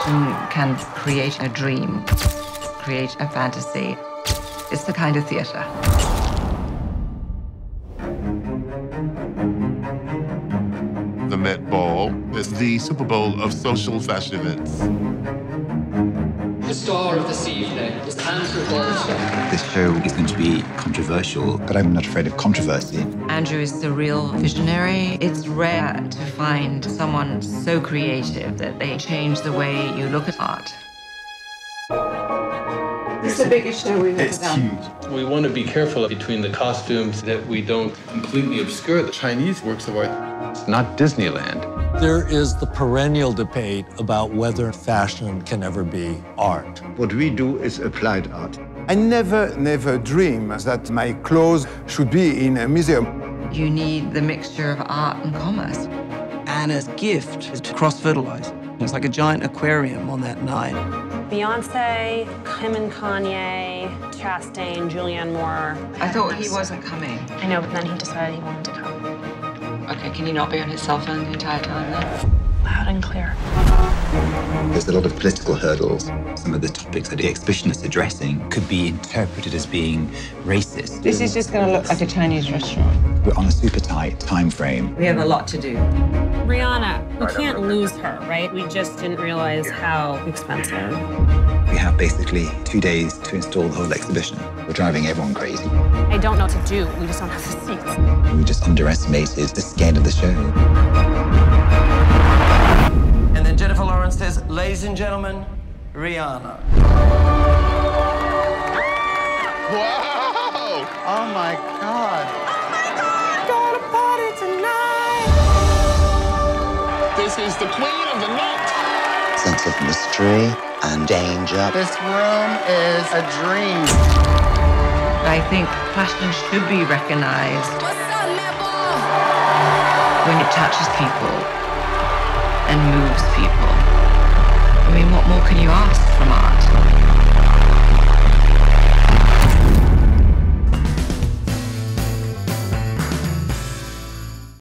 Fashion can create a dream, create a fantasy. It's the kind of theatre. The Met Ball is the Super Bowl of social fashion events. The star of this evening is Andrew Bolton. This show is going to be controversial, but I'm not afraid of controversy. Andrew is the real visionary. It's rare to find someone so creative that they change the way you look at art. It's the biggest show we've ever done. It's huge. We want to be careful between the costumes that we don't completely obscure the Chinese works of art. It's not Disneyland. There is the perennial debate about whether fashion can ever be art. What we do is applied art. I never dream that my clothes should be in a museum. You need the mixture of art and commerce. Anna's gift is to cross-fertilize. It's like a giant aquarium on that night. Beyonce, Kim and Kanye, Chastain, Julianne Moore. I thought he wasn't coming. I know, but then he decided he wanted to come. Okay, can you not be on his cell phone the entire time then? Loud and clear. There's a lot of political hurdles. Some of the topics that the exhibition is addressing could be interpreted as being racist. This is just going to look like a Chinese restaurant. We're on a super tight time frame. We have a lot to do. Rihanna, we can't lose her, right? We just didn't realize how expensive. We have basically 2 days to install the whole exhibition. We're driving everyone crazy. I don't know what to do. We just don't have the seats. We just underestimated the scale of the show. And then Jennifer Lawrence says, ladies and gentlemen, Rihanna. Wow! Oh my God. Gonna party tonight. This is the queen of the night. Sense of mystery and danger. This room is a dream. I think fashion should be recognized when it touches people and moves people. I mean, what more can you ask from art?